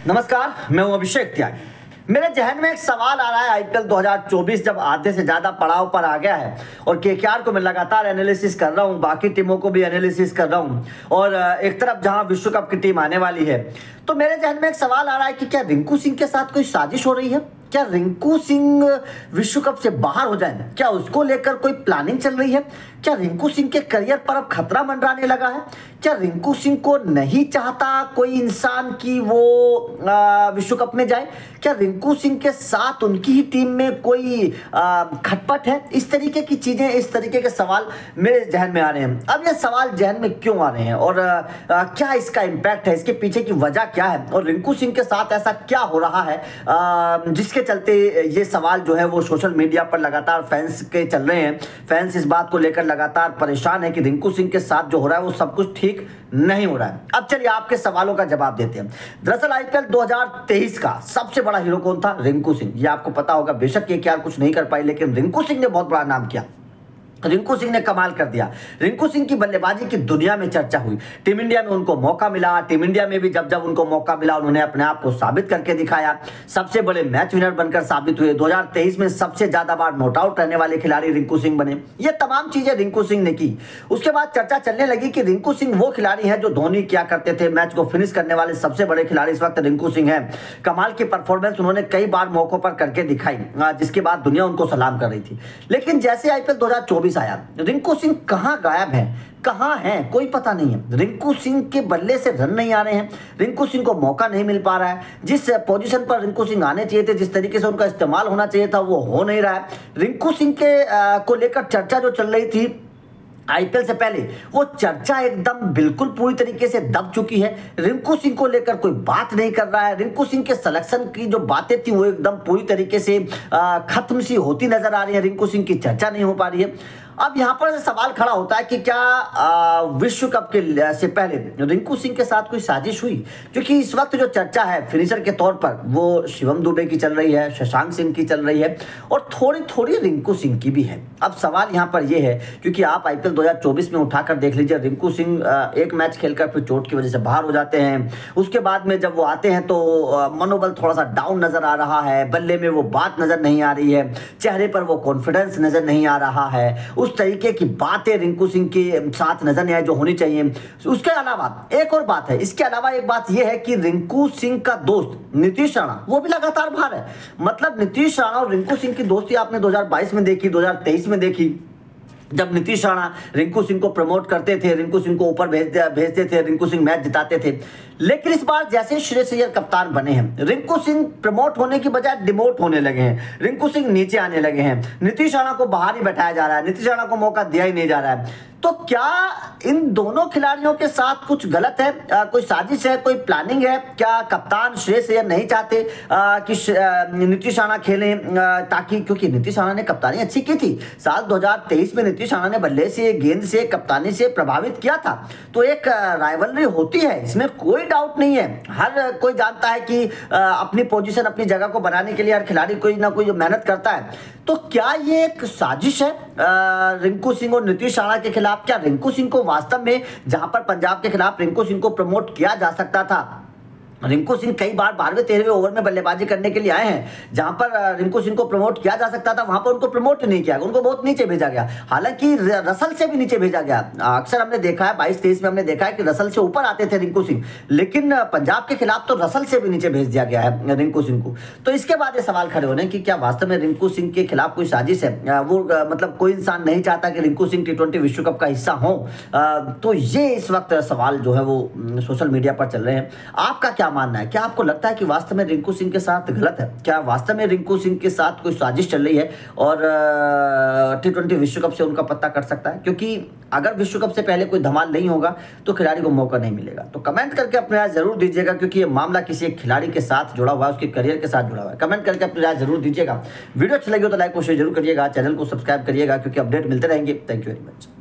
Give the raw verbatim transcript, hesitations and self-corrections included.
नमस्कार, मैं हूं अभिषेक त्यागी। मेरे जहन में एक सवाल आ रहा है। आईपीएल दो हज़ार चौबीस जब आधे से ज्यादा पड़ाव पर आ गया है और केकेआर को मैं लगातार एनालिसिस कर रहा हूं, बाकी टीमों को भी एनालिसिस कर रहा हूं और एक तरफ जहां विश्व कप की टीम आने वाली है, तो मेरे जहन में एक सवाल आ रहा है कि क्या रिंकू सिंह के साथ कोई साजिश हो रही है? क्या रिंकू सिंह विश्व कप से बाहर हो जाए? क्या उसको लेकर कोई प्लानिंग चल रही है? क्या रिंकू सिंह के करियर पर अब खतरा मंडराने लगा है? क्या रिंकू सिंह को नहीं चाहता कोई इंसान कि वो विश्व कप में जाए? क्या रिंकू सिंह के साथ उनकी ही टीम में कोई आ, खटपट है? इस तरीके की चीजें, इस तरीके के सवाल मेरे जहन में आ रहे हैं। अब ये सवाल जहन में क्यों आ रहे हैं और आ, आ, क्या इसका इम्पैक्ट है, इसके पीछे की वजह क्या है और रिंकू सिंह के साथ ऐसा क्या हो रहा है आ, जिसके चलते ये सवाल जो है वो सोशल मीडिया पर लगातार फैंस के चल रहे हैं। फैंस इस बात को लेकर लगातार परेशान है कि रिंकू सिंह के साथ जो हो रहा है वो सब कुछ ठीक नहीं हो रहा है। अब चलिए आपके सवालों का जवाब देते हैं। दरअसल आईपीएल दो हज़ार तेईस का सबसे बड़ा हीरो कौन था? रिंकू सिंह। ये आपको पता होगा। बेशक केकेआर कुछ नहीं कर पाई, लेकिन रिंकू सिंह ने बहुत बड़ा नाम किया। रिंकू सिंह ने कमाल कर दिया। रिंकू सिंह की बल्लेबाजी की दुनिया में चर्चा हुई। टीम इंडिया में उनको मौका मिला। टीम इंडिया में भी जब जब उनको मौका मिला उन्होंने अपने आप को साबित करके दिखाया। सबसे बड़े मैच विनर बनकर साबित हुए। दो हज़ार तेईस में सबसे ज्यादा बार नॉट आउट रहने वाले खिलाड़ी रिंकू सिंह बने। ये तमाम चीजें रिंकू सिंह ने की। उसके बाद चर्चा चलने लगी कि रिंकू सिंह वो खिलाड़ी है जो धोनी क्या करते थे, मैच को फिनिश करने वाले सबसे बड़े खिलाड़ी इस वक्त रिंकू सिंह है। कमाल की परफॉर्मेंस उन्होंने कई बार मौकों पर करके दिखाई, जिसके बाद दुनिया उनको सलाम कर रही थी। लेकिन जैसे आईपीएल दो हज़ार चौबीस आया, रिंकू सिंह कहां गायब है, कहां है, कोई पता नहीं है। रिंकू सिंह के बल्ले से रन नहीं आ रहे हैं। रिंकू सिंह को मौका नहीं मिल पा रहा है। जिस पोजीशन पर रिंकू सिंह आने चाहिए थे, जिस तरीके से उनका इस्तेमाल होना चाहिए था, वो हो नहीं रहा है। रिंकू सिंह के आ, को लेकर चर्चा जो चल रही थी आईपीएल से पहले, वो चर्चा एकदम बिल्कुल पूरी तरीके से दब चुकी है। रिंकू सिंह को लेकर कोई बात नहीं कर रहा है। रिंकू सिंह के सिलेक्शन की जो बातें थी वो एकदम पूरी तरीके से खत्म सी होती नजर आ रही है। रिंकू सिंह की चर्चा नहीं हो पा रही है। अब यहां पर सवाल खड़ा होता है कि क्या विश्व कप के से पहले रिंकू सिंह के साथ कोई साजिश हुई? क्योंकि इस वक्त जो चर्चा है फिनिशर के तौर पर वो शिवम दुबे की चल रही है, शशांक सिंह की चल रही है और थोड़ी थोड़ी रिंकू सिंह की भी है। अब सवाल यहां पर यह है, क्योंकि आप आईपीएल दो हज़ार चौबीस में उठाकर देख लीजिए, रिंकू सिंह एक मैच खेलकर फिर चोट की वजह से बाहर हो जाते हैं। उसके बाद में जब वो आते हैं तो मनोबल थोड़ा सा डाउन नजर आ रहा है, बल्ले में वो बात नजर नहीं आ रही है, चेहरे पर वो कॉन्फिडेंस नजर नहीं आ रहा है, उस तरीके की बातें रिंकू सिंह के साथ नजर नहीं आई जो होनी चाहिए। उसके अलावा एक और बात है, इसके अलावा एक बात यह है कि रिंकू सिंह का दोस्त नीतीश राणा वो भी लगातार बाहर है। मतलब नीतीश राणा और रिंकू सिंह की दोस्ती आपने दो हज़ार बाईस में देखी, दो हज़ार तेईस में देखी, जब नीतीश राणा रिंकू सिंह को प्रमोट करते थे, रिंकू सिंह को ऊपर भेज भेजते थे, रिंकू सिंह मैच जिताते थे। लेकिन इस बार जैसे श्रेयस अय्यर कप्तान बने हैं, रिंकू सिंह प्रमोट होने की बजाय डिमोट होने लगे हैं। रिंकू सिंह नीचे आने लगे हैं। नीतीश राणा को बाहर ही बैठाया जा रहा है, नीतीश राणा को मौका दिया ही नहीं जा रहा है। तो क्या इन दोनों खिलाड़ियों के साथ कुछ गलत है? आ, कोई साजिश है, कोई प्लानिंग है? क्या कप्तान श्रेयस अय्यर नहीं चाहते आ, कि नीतीश राणा खेलें, आ, ताकि क्योंकि नीतीश राणा ने कप्तानी अच्छी की थी। साल दो हज़ार तेईस में नीतीश राणा ने बल्ले से, गेंद से, कप्तानी से प्रभावित किया था। तो एक राइवलरी होती है, इसमें कोई डाउट नहीं है। हर कोई जानता है कि आ, अपनी पोजीशन, अपनी जगह को बनाने के लिए हर खिलाड़ी कोई ना कोई मेहनत करता है। तो क्या ये एक साजिश है रिंकू सिंह और नीतीश राणा के खिलाफ? क्या रिंकू सिंह को वास्तव में, जहां पर पंजाब के खिलाफ रिंकू सिंह को प्रमोट किया जा सकता था, रिंकू सिंह कई बार बारहवें तेरहवें ओवर में बल्लेबाजी करने के लिए आए हैं, जहां पर रिंकू सिंह को प्रमोट किया जा सकता था वहां पर उनको प्रमोट नहीं किया, उनको बहुत नीचे भेजा गया। हालांकि रसल से भी नीचे भेजा गया। अक्सर हमने देखा है बाईस तेईस में हमने देखा है कि रसल से ऊपर आते थे रिंकू सिंह, लेकिन पंजाब के खिलाफ तो रसल से भी नीचे भेज दिया गया है रिंकू सिंह को। तो इसके बाद ये सवाल खड़े होने कि क्या वास्तव में रिंकू सिंह के खिलाफ कोई साजिश है? वो मतलब कोई इंसान नहीं चाहता कि रिंकू सिंह टी ट्वेंटी विश्व कप का हिस्सा हो। तो ये इस वक्त सवाल जो है वो सोशल मीडिया पर चल रहे हैं। आपका क्या मानना है? क्या आपको लगता है कि वास्तव में रिंकू सिंह के साथ गलत है? क्या वास्तव में रिंकू सिंह के साथ कोई साजिश चल रही है और टी ट्वेंटी विश्व कप से उनका पत्ता कट सकता है? क्योंकि अगर विश्व कप से पहले कोई धमाल नहीं होगा तो खिलाड़ी को मौका नहीं मिलेगा। तो कमेंट करके अपनी राय जरूर दीजिएगा, क्योंकि ये मामला किसी एक खिलाड़ी के साथ जुड़ा हुआ है, उसके करियर के साथ जुड़ा हुआ है। कमेंट करके अपनी राय जरूर दीजिएगा। वीडियो अच्छी लगी हो तो लाइक और शेयर जरूर करिएगा, चैनल को सब्सक्राइब करिएगा, क्योंकि अपडेट मिलते रहेंगे। Thank you very much.